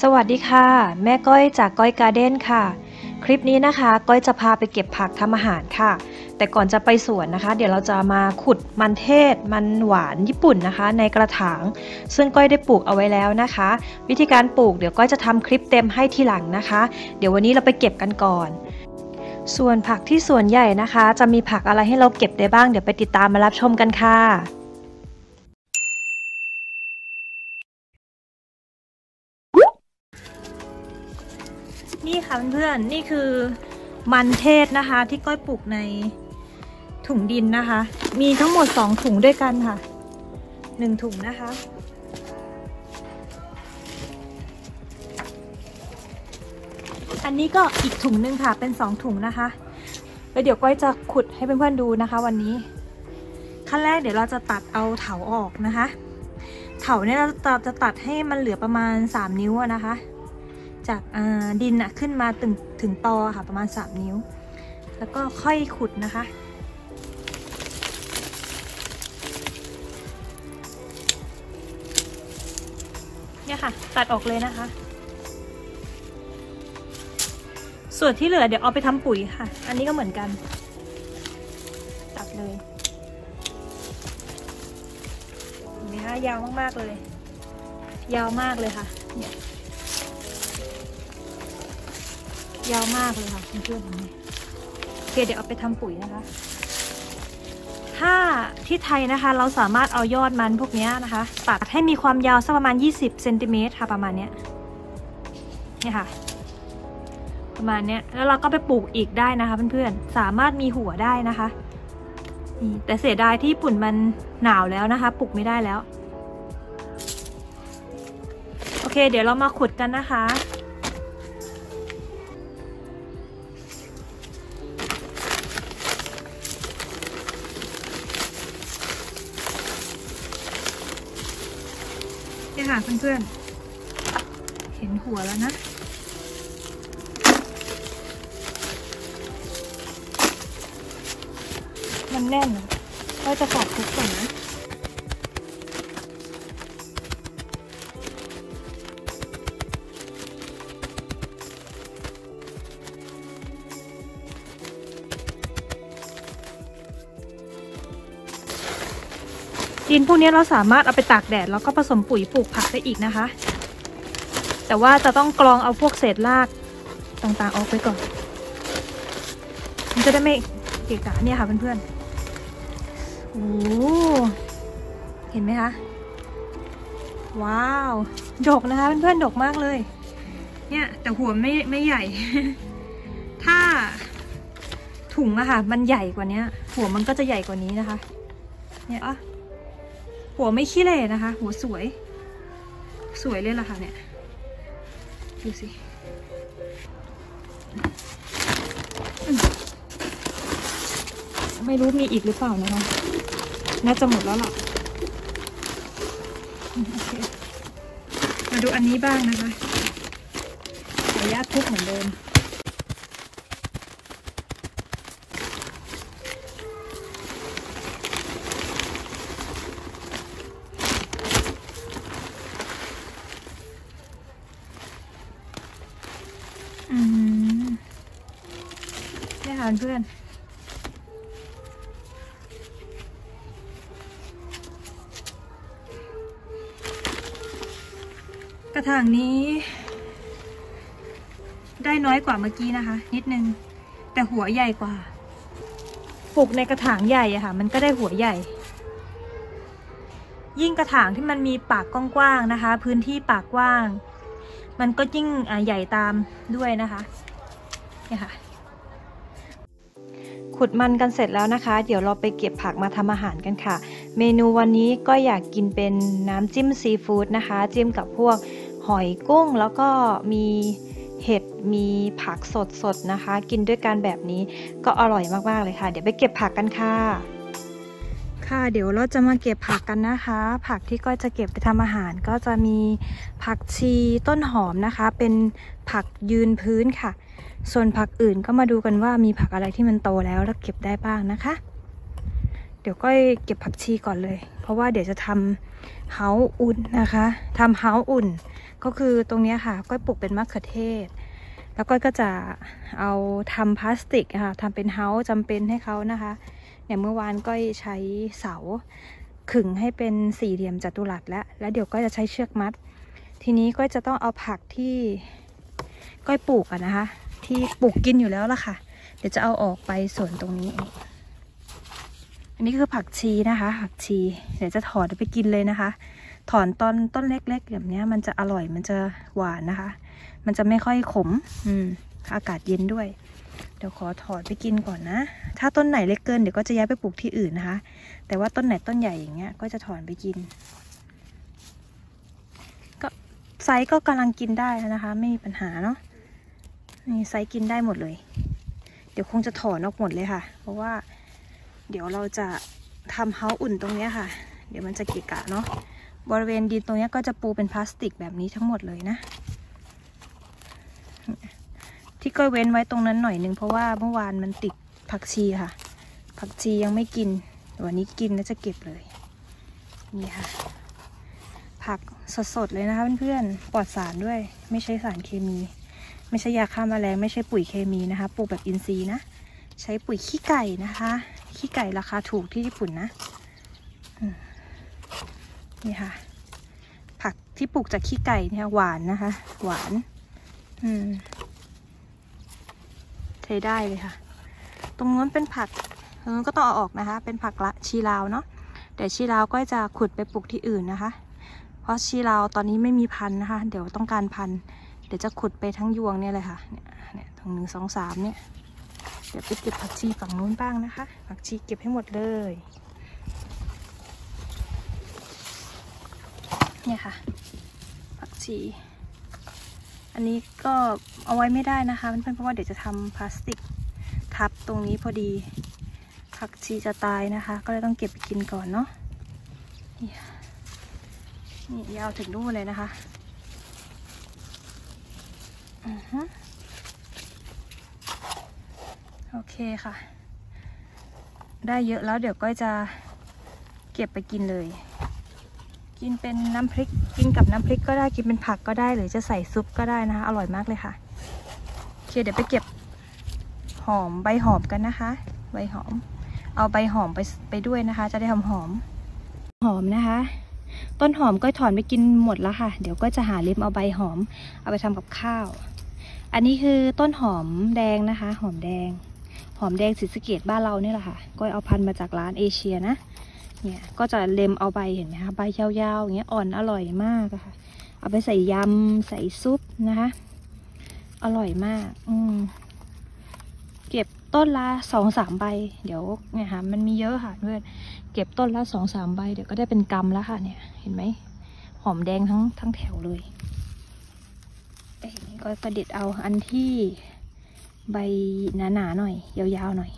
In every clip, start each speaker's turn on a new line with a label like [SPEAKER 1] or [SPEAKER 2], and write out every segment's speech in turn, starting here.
[SPEAKER 1] วัสดีค่ะแม่ก้อยจากก้อยการ์เด้นค่ะคลิปนี้นะคะก้อยจะพาไปเก็บผักทำอาหารค่ะแต่ก่อนจะไปสวนนะคะเดี๋ยวเราจะมาขุดมันเทศมันหวานญี่ปุ่นนะคะในกระถางซึ่งก้อยได้ปลูกเอาไว้แล้วนะคะวิธีการปลูกเดี๋ยวก้อยจะทำคลิปเต็มให้ทีหลังนะคะเดี๋ยววันนี้เราไปเก็บกันก่อนส่วนผักที่สวนใหญ่นะคะจะมีผักอะไรให้เราเก็บได้บ้างเดี๋ยวไปติดตามมารับชมกันค่ะนี่ค่ะเพื่อนๆนี่คือมันเทศนะคะที่ก้อยปลูกในถุงดินนะคะมีทั้งหมด2ถุงด้วยกันค่ะ1ถุงนะคะอันนี้ก็อีกถุงนึงค่ะเป็น2ถุงนะคะแล้วเดี๋ยวก้อยจะขุดให้เพื่อนๆดูนะคะวันนี้ขั้นแรกเดี๋ยวเราจะตัดเอาเถาออกนะคะเถาเนี่ยเราจะตัดให้มันเหลือประมาณ3นิ้วนะคะจากดินขึ้นมาถึงตอค่ะประมาณ3นิ้วแล้วก็ค่อยขุดนะคะเนี่ยค่ะตัดออกเลยนะคะส่วนที่เหลือเดี๋ยวเอาไปทำปุ๋ยค่ะอันนี้ก็เหมือนกันตัดเลยเห็นไหมคะยาวมากๆเลยยาวมากเลยค่ะเนี่ยยาวมากเลยค่ะเพื่อนๆโอเคเดี๋ยวเอาไปทำปุ๋ยนะคะถ้าที่ไทยนะคะเราสามารถเอายอดมันพวกนี้นะคะตัดให้มีความยาวสักประมาณ20เซนติเมตรค่ะประมาณนี้เนี่ยค่ะประมาณนี้แล้วเราก็ไปปลูกอีกได้นะคะเพื่อนๆสามารถมีหัวได้นะคะนี่แต่เสียดายที่ญี่ปุ่นมันหนาวแล้วนะคะปลูกไม่ได้แล้วโอเคเดี๋ยวเรามาขุดกันนะคะเนี่ยค่ะเพื่อนๆเห็นหัวแล้วนะมันแน่นก็จะขอทุกก่อนนะดินพวกนี้เราสามารถเอาไปตากแดดแล้วก็ผสมปุ๋ยปลูกผักได้อีกนะคะแต่ว่าจะต้องกรองเอาพวกเศษรากต่างๆออกไปก่อนมันจะได้ไม่เกะกะเนี่ยค่ะเพื่อนๆโอ้เห็นไหมคะว้าวดกนะคะเพื่อนๆดกมากเลยเนี่ยแต่หัวไม่ใหญ่ ถ้าถุงอะค่ะมันใหญ่กว่านี้หัวมันก็จะใหญ่กว่านี้นะคะเนี่ยหัวไม่ขี้เหร่นะคะหัวสวยเลยล่ะค่ะเนี่ยดูสิไม่รู้มีอีกหรือเปล่านะคะน่าจะหมดแล้วล่ะโอเคมาดูอันนี้บ้างนะคะขออนุญาตทุบเหมือนเดิมเนี่ยค่ะเพื่อนกระถางนี้ได้น้อยกว่าเมื่อกี้นะคะนิดนึงแต่หัวใหญ่กว่าปลูกในกระถางใหญ่อะค่ะมันก็ได้หัวใหญ่ยิ่งกระถางที่มันมีปากกว้างๆนะคะพื้นที่ปากกว้างมันก็ยิ่งใหญ่ตามด้วยนะคะเนี่ยค่ะขุดมันกันเสร็จแล้วนะคะเดี๋ยวเราไปเก็บผักมาทำอาหารกันค่ะเมนูวันนี้ก็อยากกินเป็นน้ำจิ้มซีฟู้ดนะคะจิ้มกับพวกหอยกุ้งแล้วก็มีเห็ดมีผักสดๆนะคะกินด้วยกันแบบนี้ก็อร่อยมากๆเลยค่ะเดี๋ยวไปเก็บผักกันค่ะเดี๋ยวเราจะมาเก็บผักกันนะคะผักที่ก้อยจะเก็บไปทำอาหารก็จะมีผักชีต้นหอมนะคะเป็นผักยืนพื้นค่ะส่วนผักอื่นก็มาดูกันว่ามีผักอะไรที่มันโตแล้วเก็บได้บ้างนะคะดี๋ยวก้อยเก็บผักชีก่อนเลย เพราะว่าเดี๋ยวจะทำเฮาอุ่นนะคะทำเฮาอุ่นก็คือตรงนี้ค่ะก้อยปลูกเป็นมะเขือเทศแล้วก้อยก็จะเอาทำพลาสติกค่ะทำเป็นเฮาจำเป็นให้เขานะคะเนี่ยเมื่อวานก้อยใช้เสาขึงให้เป็นสี่เหลี่ยมจัตุรัสแล้วเดี๋ยวก้อยจะใช้เชือกมัดทีนี้ก้อยจะต้องเอาผักที่ก้อยปลูกอะนะคะที่ปลูกกินอยู่แล้วล่ะค่ะเดี๋ยวจะเอาออกไปส่วนตรงนี้อันนี้คือผักชีนะคะผักชีเดี๋ยวจะถอนไปกินเลยนะคะถอนตอนต้นเล็กๆแบบนี้มันจะอร่อยมันจะหวานนะคะมันจะไม่ค่อยขมอากาศเย็นด้วยเดี๋ยวขอถอนไปกินก่อนนะถ้าต้นไหนเล็กเกินเดี๋ยวก็จะย้ายไปปลูกที่อื่นนะคะแต่ว่าต้นไหนต้นใหญ่อย่างเงี้ยก็จะถอนไปกินก็ไซส์ก็กำลังกินได้นะคะไม่มีปัญหาเนาะนี่ไซส์กินได้หมดเลยเดี๋ยวคงจะถอนออกหมดเลยค่ะเพราะว่าเดี๋ยวเราจะทำเฮาอุ่นตรงนี้ค่ะเดี๋ยวมันจะเกะกะเนาะบริเวณดินตรงนี้ก็จะปูเป็นพลาสติกแบบนี้ทั้งหมดเลยนะที่ก็เว้นไว้ตรงนั้นหน่อยนึงเพราะว่าเมื่อวานมันติดผักชีค่ะผักชียังไม่กินวันนี้กินแล้วจะเก็บเลยนี่ค่ะผักสดๆเลยนะคะเพื่อนๆปลอดสารด้วยไม่ใช้สารเคมีไม่ใช่ยาฆ่าแมลงไม่ใช่ปุ๋ยเคมีนะคะปลูกแบบอินทรีย์นะใช้ปุ๋ยขี้ไก่นะคะขี้ไก่ราคาถูกที่ญี่ปุ่นนะนี่ค่ะผักที่ปลูกจากขี้ไก่เนี่ยหวานนะคะหวานใช้ได้เลยค่ะตรงนู้นเป็นผักตรงนู้นก็ต้องเอาออกนะคะเป็นผักละชีลาวเนาะแต่ชีลาวก็จะขุดไปปลูกที่อื่นนะคะเพราะชีลาวตอนนี้ไม่มีพันธุ์นะคะเดี๋ยวต้องการพันธุ์เดี๋ยวจะขุดไปทั้งยวงเนี่ยเลยค่ะเนี่ยตรง1 2 3เนี่ยเดี๋ยวไปเก็บผักชีฝั่งนู้นบ้างนะคะผักชีเก็บให้หมดเลยเนี่ยค่ะผักชีอันนี้ก็เอาไว้ไม่ได้นะคะเพื่อนเพราะว่าเดี๋ยวจะทำพลาสติกทับตรงนี้พอดีผักชีจะตายนะคะก็เลยต้องเก็บไปกินก่อนเนาะนี่ยาวถึงนู่นเลยนะคะโอเคค่ะได้เยอะแล้วเดี๋ยวก็จะเก็บไปกินเลยกินเป็นน้ำพริกกินกับน้ำพริกก็ได้กินเป็นผักก็ได้หรือจะใส่ซุปก็ได้นะคะอร่อยมากเลยค่ะโอเคเดี๋ยวไปเก็บหอมใบหอมกันนะคะใบหอมเอาใบหอมไปด้วยนะคะจะได้หอมนะคะต้นหอมก็ถอนไปกินหมดแล้วค่ะเดี๋ยวก็จะหาเล็มเอาใบหอมเอาไปทำกับข้าวอันนี้คือต้นหอมแดงนะคะหอมแดงศรีสะเกษบ้านเราเนี่ยแหละค่ะก็เอาพันธุ์มาจากร้านเอเชียนะเนี่ยก็จะเล็มเอาใบเห็นไหมคะใบยาวๆอย่างเงี้ยอ่อนอร่อยมากค่ะเอาไปใส่ยำใส่ซุปนะคะอร่อยมากเก็บต้นละ2-3 ใบเดี๋ยวเนี่ยค่ะมันมีเยอะค่ะเพื่อนเก็บต้นละ2-3 ใบเดี๋ยวก็ได้เป็นกำแล้วค่ะเนี่ยเห็นไหมหอมแดงทั้งแถวเลยก็กระเด็ดเอาอันที่ใบหนาๆหน่อยยาวๆหน่อย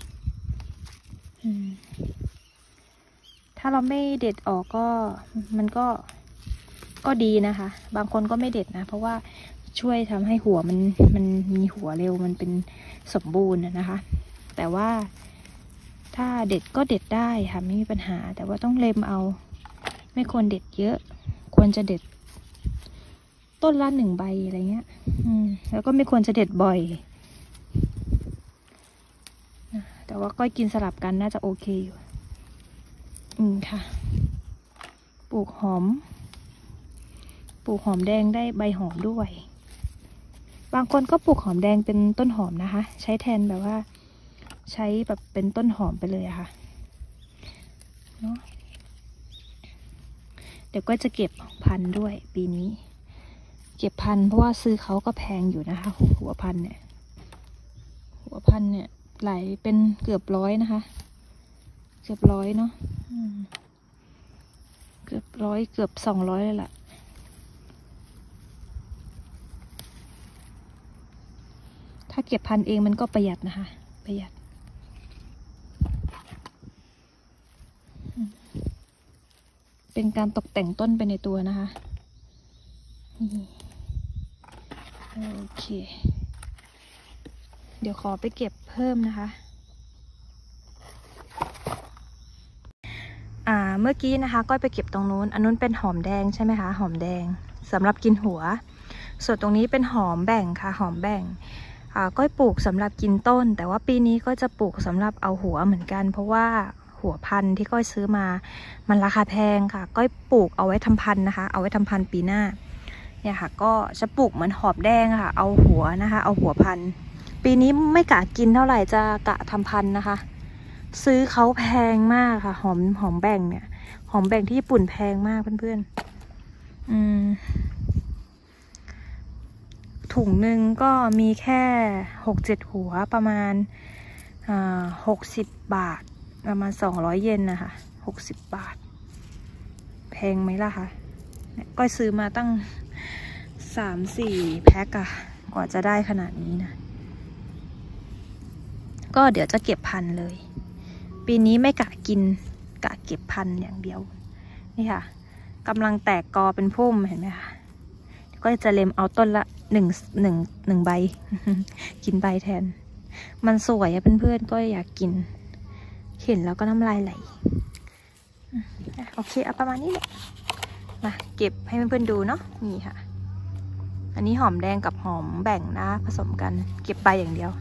[SPEAKER 1] ถ้าเราไม่เด็ดออกก็มันก็ดีนะคะบางคนก็ไม่เด็ดนะเพราะว่าช่วยทำให้หัวมันมีหัวเร็วมันเป็นสมบูรณ์นะคะแต่ว่าถ้าเด็ดก็เด็ดได้ค่ะไม่มีปัญหาแต่ว่าต้องเล็มเอาไม่ควรเด็ดเยอะควรจะเด็ดต้นละ1 ใบอะไรเงี้ยแล้วก็ไม่ควรจะเด็ดบ่อยแต่ว่าก็กินสลับกันน่าจะโอเคอยู่ค่ะปลูกหอมแดงได้ใบหอมด้วยบางคนก็ปลูกหอมแดงเป็นต้นหอมนะคะใช้แทนแบบว่าใช้แบบเป็นต้นหอมไปเลยอะค่ะเนาะเดี๋ยวก็จะเก็บพันธุ์ด้วยปีนี้เก็บพันธุ์เพราะว่าซื้อเขาก็แพงอยู่นะคะหัวพันธุ์เนี่ยไหลเป็นเกือบ100นะคะเกือบ100เนาะเกือบ100เกือบ200เลยล่ะถ้าเก็บพันธุ์เองมันก็ประหยัดนะคะประหยัดเป็นการตกแต่งต้นไปในตัวนะคะโอเคเดี๋ยวขอไปเก็บเพิ่มนะคะเมื่อกี้นะคะก้อยไปเก็บตรงนู้นอันนู้นเป็นหอมแดงใช่ไหมคะหอมแดงสำหรับกินหัวส่วนตรงนี้เป็นหอมแบ่งค่ะหอมแบ่งก้อยปลูกสำหรับกินต้นแต่ว่าปีนี้ก็จะปลูกสำหรับเอาหัวเหมือนกันเพราะว่าหัวพันธุ์ที่ก้อยซื้อมามันราคาแพงค่ะก้อยปลูกเอาไว้ทำพันธุ์นะคะเอาไว้ทำพันธุ์ปีหน้าเนี่ยค่ะก็จะปลูกเหมือนหอมแดงค่ะเอาหัวนะคะเอาหัวพันธุ์ปีนี้ไม่กะกินเท่าไหร่จะกะทำพันธุ์นะคะซื้อเขาแพงมากค่ะหอมแบ่งเนี่ยหอมแบ่งที่ญี่ปุ่นแพงมากเพื่อนๆถุงหนึ่งก็มีแค่6-7 หัวประมาณ60 บาทประมาณ200 เยนนะคะ60 บาทแพงไหมล่ะคะก็ซื้อมาตั้ง3-4 แพ็คอะกว่าจะได้ขนาดนี้นะก็เดี๋ยวจะเก็บพันธุ์เลยปีนี้ไม่กะกินกะเก็บพันธุ์อย่างเดียวนี่ค่ะกำลังแตกกอเป็นพุ่มเห็นไหมคะก็จะเล็มเอาต้นละหนึ่งใบ กินใบแทนมันสวยอะเพื่อนๆก็อยากกินเห็นแล้วก็น้ำลายไหลโอเคเอาประมาณนี้แหละมาเก็บให้เพื่อนๆดูเนาะนี่ค่ะอันนี้หอมแดงกับหอมแบ่งนะผสมกันเก็บใบอย่างเดียว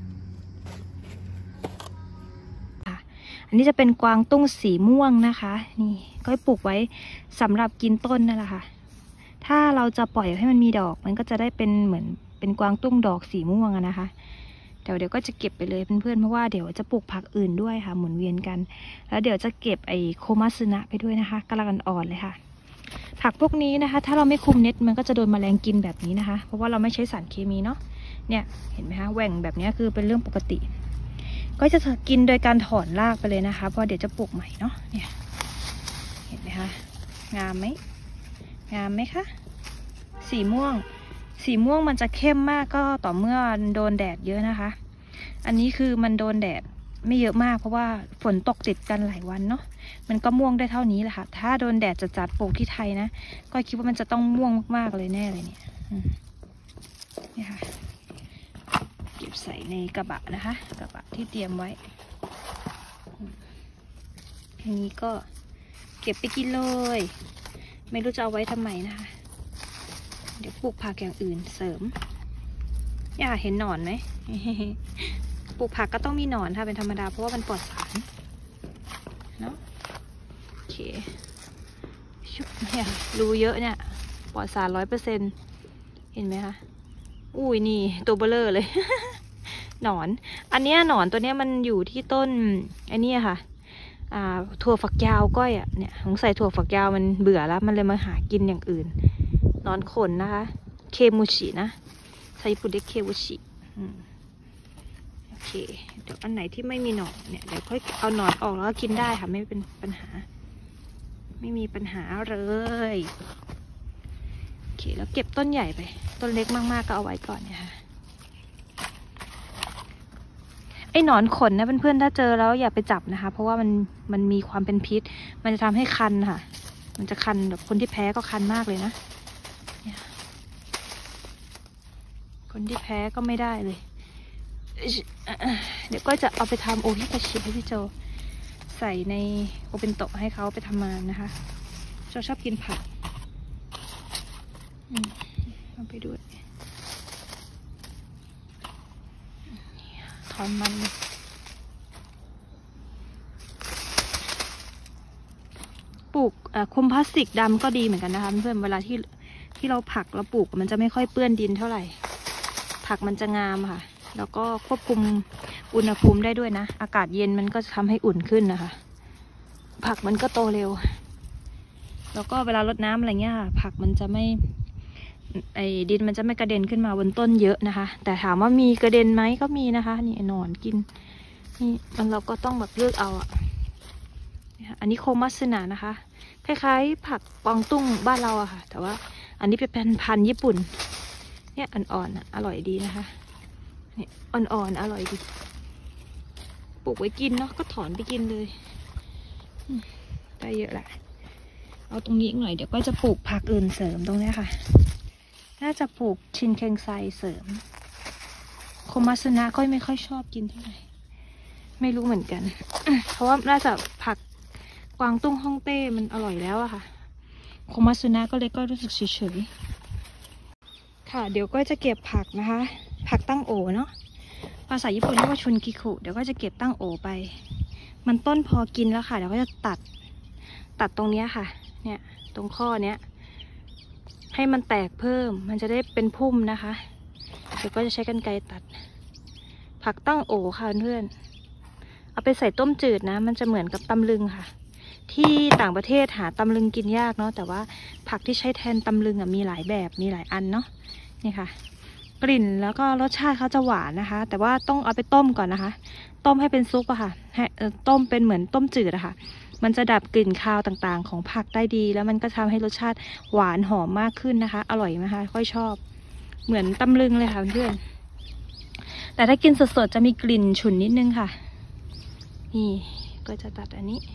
[SPEAKER 1] อันนี้จะเป็นกวางตุ้งสีม่วงนะคะนี่ก็ปลูกไว้สำหรับกินต้นนั่นแหละค่ะถ้าเราจะปล่อยให้มันมีดอกมันก็จะได้เป็นเหมือนเป็นกวางตุ้งดอกสีม่วงอะนะคะเดี๋ยวก็จะเก็บไปเลยเพื่อนๆเพราะว่าเดี๋ยวจะปลูกผักอื่นด้วยค่ะหมุนเวียนกันแล้วเดี๋ยวจะเก็บไอโคมัสึนะไปด้วยนะคะกำลังอ่อนเลยค่ะผักพวกนี้นะคะถ้าเราไม่คุมเน็ตมันก็จะโดนแมลงกินแบบนี้นะคะเพราะว่าเราไม่ใช้สารเคมีเนาะเนี่ยเห็นไหมคะแหว่งแบบนี้คือเป็นเรื่องปกติก็จะกินโดยการถอนรากไปเลยนะคะเพราะเดี๋ยวจะปลูกใหม่เนาะเนี่ยเห็นไหมคะงามไหมงามไหมคะสีม่วงมันจะเข้มมากก็ต่อเมื่อโดนแดดเยอะนะคะอันนี้คือมันโดนแดดไม่เยอะมากเพราะว่าฝนตกติดกันหลายวันเนาะมันก็ม่วงได้เท่านี้แหละค่ะถ้าโดนแดดจัดปลูกที่ไทยนะก็คิดว่ามันจะต้องม่วงมากๆเลยแน่เลยเนี่ยนี่ค่ะเก็บใส่ในกระบะนะคะกระบะที่เตรียมไว้อันนี้ก็เก็บไปกินเลยไม่รู้จะเอาไว้ทำไมนะคะเดี๋ยวปลูกผักอย่างอื่นเสริมเห็นหนอนไหม ปลูกผักก็ต้องมีหนอนค่ะเป็นธรรมดาเพราะว่ามันปลอดสารเนาะโอเคชุบเนี่ยรูเยอะเนี่ยปลอดสาร100%เห็นไหมคะอุ้ยนี่ตัวเบลอเลย หนอนอันนี้หนอนตัวเนี้ยมันอยู่ที่ต้นไอ้นี่ค่ะถั่วฝักยาวก้อยอ่ะเนี่ยสงสัยถั่วฝักยาวมันเบื่อแล้วมันเลยมาหากินอย่างอื่นหนอนขนนะคะเคมูชินะไซปุเดเคมูชิโอเคเดี๋ยวอันไหนที่ไม่มีหนอนเนี่ยเดี๋ยวค่อยเอาหนอนออกแล้วก็กินได้ค่ะไม่เป็นปัญหาไม่มีปัญหาเลยโอเคแล้วเก็บต้นใหญ่ไปต้นเล็กมากๆก็เอาไว้ก่อนเนี่ยค่ะไอ้หนอนขนนะเพื่อนๆถ้าเจอแล้วอย่าไปจับนะคะเพราะว่ามันมีความเป็นพิษมันจะทำให้คันค่ะมันจะคันแบบคนที่แพ้ก็คันมากเลยนะคนที่แพ้ก็ไม่ได้เลยเดี๋ยวก็จะเอาไปทำโอฮิตาชิให้พี่โจใส่ในโอเปนโตะให้เขาไปทำงานนะคะโจชอบกินผักเอาไปด้วยถอนมันปลูกคุมพลาสติกดำก็ดีเหมือนกันนะคะเพื่อนเวลาที่เราผักเราปลูกมันจะไม่ค่อยเปื้อนดินเท่าไหร่ผักมันจะงามค่ะแล้วก็ควบคุมอุณหภูมิได้ด้วยนะอากาศเย็นมันก็จะทำให้อุ่นขึ้นนะคะผักมันก็โตเร็วแล้วก็เวลารดน้ำอะไรเงี้ยค่ะผักมันจะไม่ดินมันจะไม่กระเด็นขึ้นมาบนต้นเยอะนะคะแต่ถามว่ามีกระเด็นไหมก็มีนะคะนี่หนอนกินนี่เราก็ต้องแบบเลือกเอาอันนี้โคมัสึนะนะคะคล้ายๆผักกวางตุ้งบ้านเราอะค่ะแต่ว่าอันนี้เป็นพันธุ์ญี่ปุ่นเนี่ยอ่อนๆอร่อยดีนะคะเนี่ยอ่อนๆอร่อยดีปลูกไว้กินเนาะก็ถอนไปกินเลยได้เยอะแหละเอาตรงนี้อีกหน่อยเดี๋ยวก็จะปลูกผักอื่นเสริมตรงนี้ค่ะน่าจะปลูกชินเคงไซเสริมโคมัสึนะก็ไม่ค่อยชอบกินเท่าไหร่ไม่รู้เหมือนกัน เพราะว่าน่าจะผักกวางตุ้งฮ่องเต้มันอร่อยแล้วอะค่ะโคมัสึนะก็เลยก็รู้สึกเฉยๆค่ะเดี๋ยวก็จะเก็บผักนะคะผักตั้งโอเนาะภาษาญี่ปุ่นเรียกว่าชุนกิคุเดี๋ยวก็จะเก็บตั้งโอไปมันต้นพอกินแล้วค่ะเดี๋ยวก็จะตัดตรงนี้ค่ะเนี่ยตรงข้อเนี้ยให้มันแตกเพิ่มมันจะได้เป็นพุ่มนะคะเดี๋ยวก็จะใช้กรรไกรตัดผักตั้งโอค่ะเพื่อนเอาไปใส่ต้มจืดนะมันจะเหมือนกับตำลึงค่ะที่ต่างประเทศหาตำลึงกินยากเนาะแต่ว่าผักที่ใช้แทนตำลึงมีหลายแบบมีหลายอันเนาะนี่ค่ะกลิ่นแล้วก็รสชาติเขาจะหวานนะคะแต่ว่าต้องเอาไปต้มก่อนนะคะต้มให้เป็นซุปอะค่ะให้ต้มเป็นเหมือนต้มจืดอะค่ะมันจะดับกลิ่นคาวต่างๆของผักได้ดีแล้วมันก็ทำให้รสชาติหวานหอมมากขึ้นนะคะอร่อยนะคะค่อยชอบเหมือนตำลึงเลยค่ะเพื่อนแต่ถ้ากินสดๆจะมีกลิ่นฉุนนิดนึงค่ะนี่ก็จะตัดอันนี้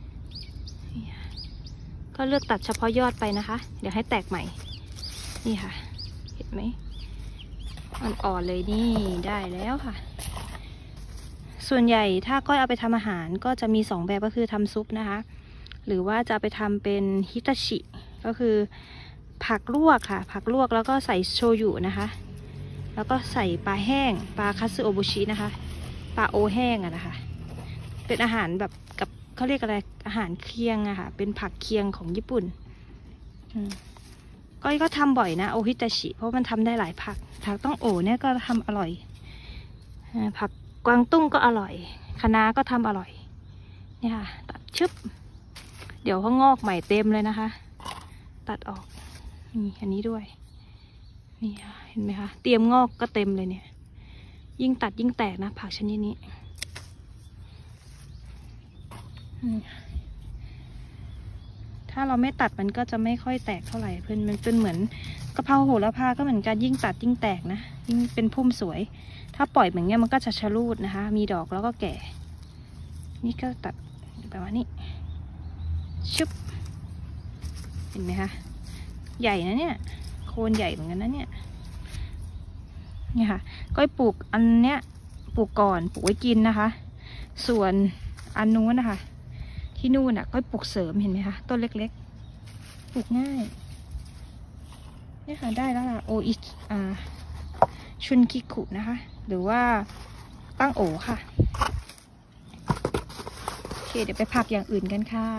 [SPEAKER 1] ก็เลือกตัดเฉพาะยอดไปนะคะเดี๋ยวให้แตกใหม่นี่ค่ะเห็นไหมมันอ่อนเลยนี่ได้แล้วค่ะส่วนใหญ่ถ้าก้อยเอาไปทำอาหารก็จะมี2แบบก็คือทำซุปนะคะหรือว่าจะไปทำเป็นฮิตาชิก็คือผักลวกค่ะผักลวกแล้วก็ใส่โชยุนะคะแล้วก็ใส่ปลาแห้งปลาคัตสึโอบุชินะคะปลาโอแห้งอะนะคะเป็นอาหารแบบกับเขาเรียกอะไรอาหารเคียงอะค่ะเป็นผักเคียงของญี่ปุ่นก้อยก็ทำบ่อยนะโอฮิตาชิเพราะมันทำได้หลายผักต้องโอเนี่ยก็ทำอร่อยผักกวางตุ้งก็อร่อยคะน้าก็ทำอร่อยนี่ค่ะตัดชึบเดี๋ยวเขางอกใหม่เต็มเลยนะคะตัดออกนี่อันนี้ด้วยนี่ค่ะเห็นไหมคะเตรียมงอกก็เต็มเลยเนี่ยยิ่งตัดยิ่งแตกนะผักชนิดนี้ถ้าเราไม่ตัดมันก็จะไม่ค่อยแตกเท่าไหร่เพื่อนมันเป็นเหมือนกะเพราโหระพาก็เหมือนกันยิ่งตัดยิ่งแตกนะยิ่งเป็นพุ่มสวยถ้าปล่อยแบบนี้มันก็จะชะลูดนะคะมีดอกแล้วก็แก่นี่ก็ตัดแบบว่านี้ชึบเห็นไหมคะใหญ่นะเนี่ยโคนใหญ่เหมือนกันนะเนี่ยนี่ค่ะก้อยปลูกอันเนี้ยปลูกก่อนปลูกไว้กินนะคะส่วนอันนู้นนะคะที่นู่นน่ะก้อยปลูกเสริมเห็นไหมคะต้นเล็กๆปลูกง่ายนี่ค่ะได้แล้วล่ะโออิชุนกิคุนะคะหรือว่าตั้งโอค่ะโอเคเดี๋ยวไปผักอย่างอื่นกันค่ะ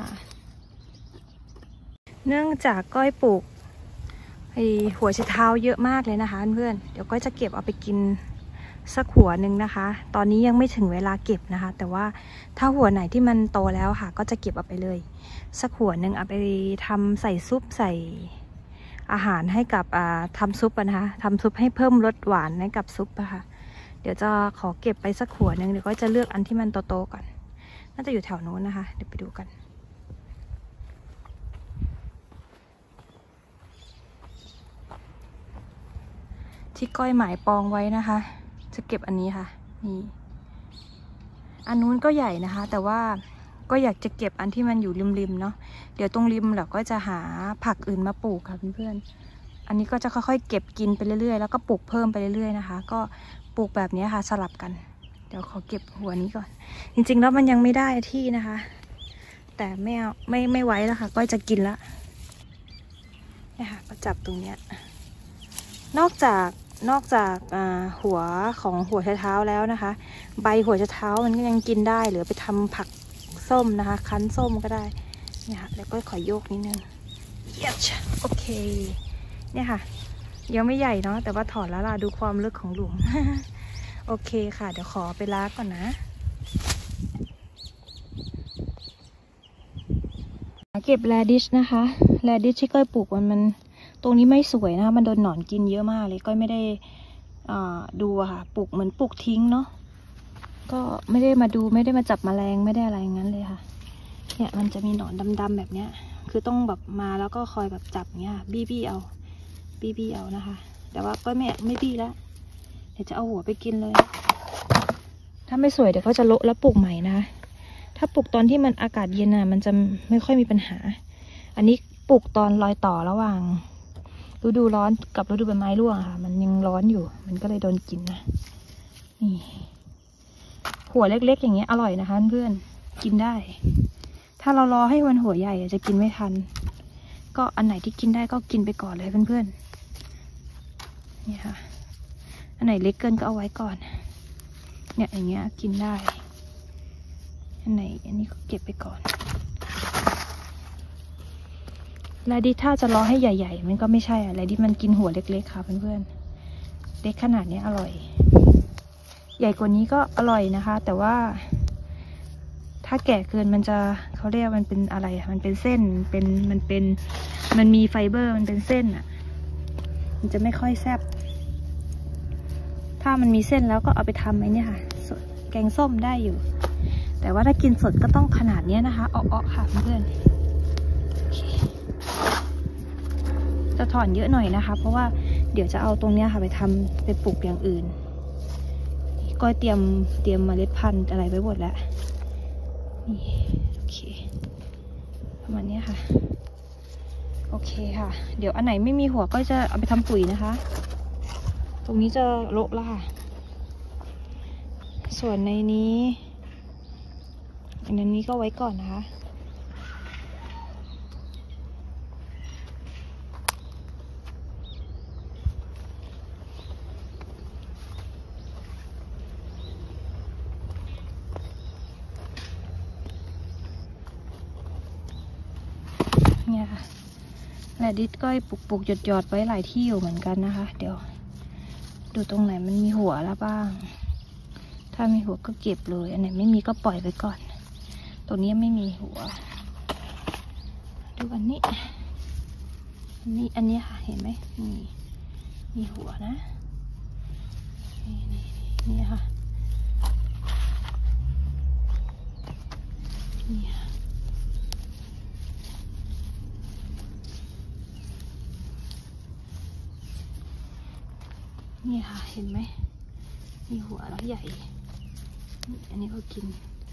[SPEAKER 1] เนื่องจากก้อยปลูกหัวไชเท้าเยอะมากเลยนะคะเพื่อนเดี๋ยวก้อยจะเก็บเอาไปกินสักหัวหนึ่งนะคะตอนนี้ยังไม่ถึงเวลาเก็บนะคะแต่ว่าถ้าหัวไหนที่มันโตแล้วค่ะก็จะเก็บเอาไปเลยสักหัวหนึ่งเอาไปทำใส่ซุปใส่อาหารให้กับทำซุปนะคะทำซุปให้เพิ่มรสหวานให้กับซุปนะคะเดี๋ยวจะขอเก็บไปสักหัวหนึ่งเดี๋ยวก็จะเลือกอันที่มันโตๆก่อนน่าจะอยู่แถวโน้นนะคะเดี๋ยวไปดูกันที่ก้อยหมายปองไว้นะคะจะเก็บอันนี้ค่ะนี่อันนู้นก็ใหญ่นะคะแต่ว่าก็อยากจะเก็บอันที่มันอยู่ริมๆเนาะเดี๋ยวตรงริมเราก็จะหาผักอื่นมาปลูกค่ะเพื่อนๆอันนี้ก็จะค่อยๆเก็บกินไปเรื่อยๆแล้วก็ปลูกเพิ่มไปเรื่อยๆนะคะก็ปลูกแบบนี้ค่ะสลับกันเดี๋ยวขอเก็บหัวนี้ก่อนจริงๆแล้วมันยังไม่ได้ที่นะคะแต่ไม่เอาไม่ไว้แล้วค่ะก็จะกินละนี่ค่ะก็จับตรงเนี้ยนอกจากหัวของหัวไชเท้าแล้วนะคะใบหัวไชเท้ามันก็ยังกินได้หรือไปทำผักส้มนะคะคั้นส้มก็ได้เนี่ยค่ะแล้วก็ขอโยกนิดนึงโอเคเนี่ยค่ะยังไม่ใหญ่เนาะแต่ว่าถอดแล้วล่ะดูความลึกของหลุม โอเคค่ะเดี๋ยวขอไปล้างก่อนนะเก็บแรดิชนะคะแรดิชที่ก้อยปลูกมันตรงนี้ไม่สวยนะคะมันโดนหนอนกินเยอะมากเลยก้อยไม่ได้ดูอะค่ะปลูกเหมือนปลูกทิ้งเนาะก็ไม่ได้มาดูไม่ได้มาจับแมลงไม่ได้อะไรงั้นเลยค่ะเนี่ยมันจะมีหนอนดำๆแบบเนี้ยคือต้องแบบมาแล้วก็คอยแบบจับเนี้ยบี้เอานะคะแต่ว่าก็ไม่บี้แล้วเดี๋ยวจะเอาหัวไปกินเลยถ้าไม่สวยเดี๋ยวก็จะโละแล้วปลูกใหม่นะถ้าปลูกตอนที่มันอากาศเย็นมันจะไม่ค่อยมีปัญหาอันนี้ปลูกตอนรอยต่อระหว่างฤดูร้อนกับฤดูใบไม้ร่วงค่ะมันยังร้อนอยู่มันก็เลยโดนกินนะนี่หัวเล็กๆอย่างเงี้ยอร่อยนะคะเพื่อนกินได้ถ้าเรารอให้มันหัวใหญ่จะกินไม่ทันก็อันไหนที่กินได้ก็กินไปก่อนเลยเพื่อนๆนี่ค่ะอันไหนเล็กเกินก็เอาไว้ก่อนเนี่ยอย่างเงี้ยกินได้อันไหนอันนี้ก็เก็บไปก่อนและดิถ้าจะรอให้ใหญ่ๆมันก็ไม่ใช่อะไรดิมันกินหัวเล็กๆค่ะเพื่อนๆเล็กขนาดนี้อร่อยใหญ่กว่านี้ก็อร่อยนะคะแต่ว่าถ้าแก่เกินมันจะเขาเรียกมันเป็นอะไรมันเป็นเส้นมันมีไฟเบอร์มันเป็นเส้นอ่ะมันจะไม่ค่อยแซ่บถ้ามันมีเส้นแล้วก็เอาไปทำไอ้นี่ค่ะแกงส้มได้อยู่แต่ว่าถ้ากินสดก็ต้องขนาดนี้นะคะเอาค่ะเพื่อนจะถอนเยอะหน่อยนะคะเพราะว่าเดี๋ยวจะเอาตรงนี้ค่ะไปทำไปปลูกอย่างอื่นก็เตรียมเมล็ดพันธุ์อะไรไว้หมดแล้วนี่โอเคประมาณนี้ค่ะโอเคค่ะเดี๋ยวอันไหนไม่มีหัวก็จะเอาไปทำปุ๋ยนะคะตรงนี้จะโละแล้วค่ะส่วนในนี้อันนี้ก็ไว้ก่อนนะคะเนี่ยค่ะแรดดิสก็ปลูกหยอดไว้หลายที่อยู่เหมือนกันนะคะเดี๋ยวดูตรงไหนมันมีหัวแล้วบ้างถ้ามีหัวก็เก็บเลยอันไหนไม่มีก็ปล่อยไปก่อนตรงนี้ไม่มีหัวดูอันนี้ค่ะเห็นไหมมีหัวนะนี่ค่ะนี่ค่ะนี่ค่ะเห็นไหมมีหัวแล้วใหญ่อันนี้ก็กิน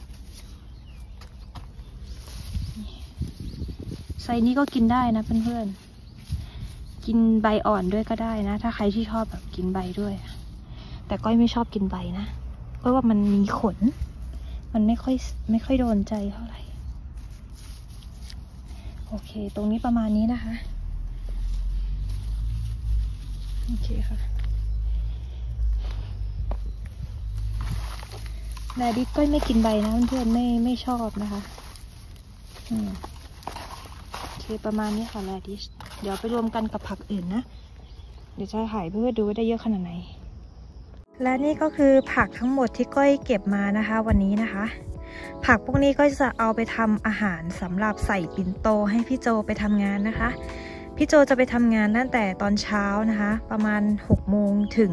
[SPEAKER 1] ไซส์นี้ก็กินได้นะเพื่อนๆกินใบอ่อนด้วยก็ได้นะถ้าใครที่ชอบแบบกินใบด้วยแต่ก้อยไม่ชอบกินใบนะเพราะว่ามันมีขนมันไม่ค่อยโดนใจเท่าไหร่โอเคตรงนี้ประมาณนี้นะคะโอเคค่ะแรดดิสก้อยไม่กินใบนะเพื่อนๆไม่ชอบนะคะโอเคประมาณนี้ค่ะแรดดิสเดี๋ยวไปรวมกันกับผักอื่นนะเดี๋ยวจะถ่ายเพื่อดูว่าได้เยอะขนาดไหนและนี่ก็คือผักทั้งหมดที่ก้อยเก็บมานะคะวันนี้นะคะผักพวกนี้ก็จะเอาไปทำอาหารสำหรับใส่ปิ่นโตให้พี่โจไปทำงานนะคะพี่โจจะไปทำงานตั้งแต่ตอนเช้านะคะประมาณ6 โมงถึง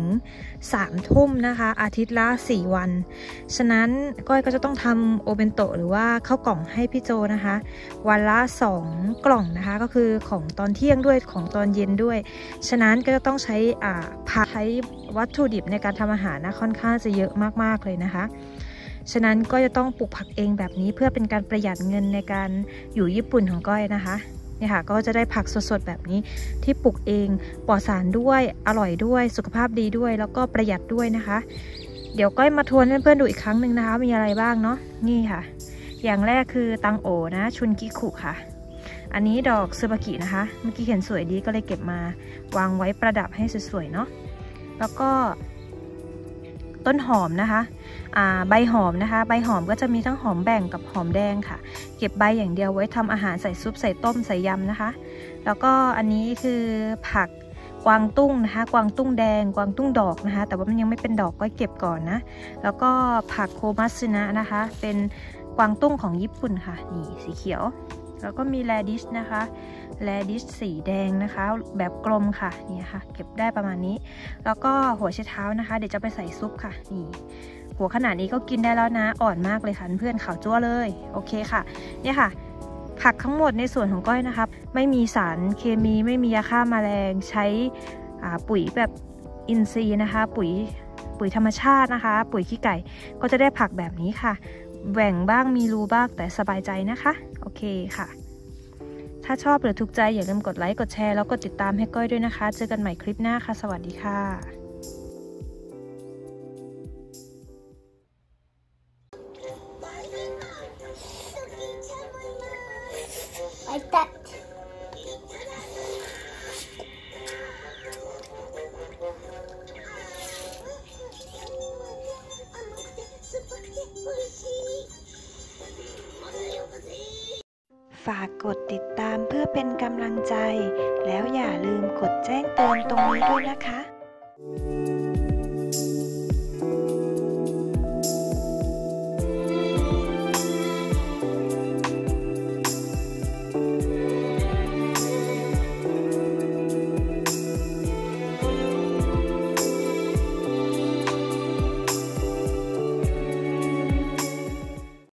[SPEAKER 1] 3 ทุ่มนะคะอาทิตย์ละ4 วันฉะนั้นก้อยก็จะต้องทำโอเบนโตะหรือว่าข้าวกล่องให้พี่โจนะคะวันละ2 กล่องนะคะก็คือของตอนเที่ยงด้วยของตอนเย็นด้วยฉะนั้นก็จะต้องใช้ผักใช้วัตถุดิบในการทำอาหารนะค่อนข้างจะเยอะมากๆเลยนะคะฉะนั้นก็จะต้องปลูกผักเองแบบนี้เพื่อเป็นการประหยัดเงินในการอยู่ญี่ปุ่นของก้อยนะคะนี่ค่ะก็จะได้ผักสดๆแบบนี้ที่ปลูกเองปลอดสารด้วยอร่อยด้วยสุขภาพดีด้วยแล้วก็ประหยัดด้วยนะคะเดี๋ยวก้อยมาทวนเพื่อนๆดูอีกครั้งหนึ่งนะคะมีอะไรบ้างเนาะนี่ค่ะอย่างแรกคือตังโอนะชุนกิคุค่ะอันนี้ดอกซึบากินะคะเมื่อกี้เห็นสวยดีก็เลยเก็บมาวางไว้ประดับให้สวยๆเนาะแล้วก็ต้นหอมนะคะใบหอมนะคะใบหอมก็จะมีทั้งหอมแบ่งกับหอมแดงค่ะเก็บใบอย่างเดียวไว้ทำอาหารใส่ซุปใส่ต้มใส่ยำนะคะแล้วก็อันนี้คือผักกวางตุ้งนะคะกวางตุ้งแดงกวางตุ้งดอกนะคะแต่ว่ามันยังไม่เป็นดอกก็เก็บก่อนนะแล้วก็ผักโคมัสึนะนะคะเป็นกวางตุ้งของญี่ปุ่นค่ะนี่สีเขียวแล้วก็มีแรดิชนะคะแรดิชสีแดงนะคะแบบกลมค่ะนี่ค่ะเก็บได้ประมาณนี้แล้วก็หัวไชเท้านะคะเดี๋ยวจะไปใส่ซุปค่ะนี่หัวขนาดนี้ก็กินได้แล้วนะอ่อนมากเลยค่ะเพื่อนขาวจั่วเลยโอเคค่ะเนี่ยค่ะผักทั้งหมดในส่วนของก้อยนะคะไม่มีสารเคมีไม่มียาฆ่าแมลงใช้ปุ๋ยแบบอินทรีย์นะคะปุ๋ยธรรมชาตินะคะปุ๋ยขี้ไก่ก็จะได้ผักแบบนี้ค่ะแหว่งบ้างมีรูบ้างแต่สบายใจนะคะโอเคค่ะถ้าชอบหรือถูกใจอย่าลืมกดไลค์กดแชร์แล้วกดติดตามให้ก้อยด้วยนะคะเจอกันใหม่คลิปหน้าค่ะสวัสดีค่ะ
[SPEAKER 2] ฝากกดติดตามเพื่อเป็นกำลังใจแล้วอย่าลืมกดแจ้งเตือนตรงนี้ด้วยนะคะ